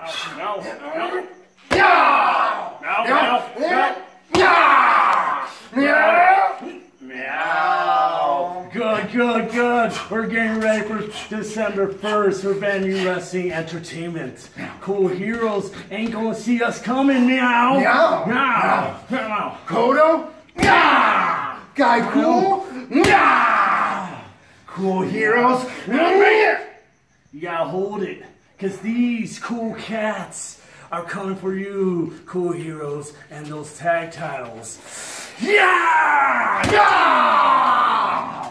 Good. We're getting ready for December 1st for Venue Wrestling Entertainment. Cool Hiros ain't gonna see us coming, meow. Meow. Koto? Meow. Guy Cool? Meow. Cool Hiros? You gotta hold it, cause these cool cats are coming for you, Cool Hiros, and those tag titles. Yeah!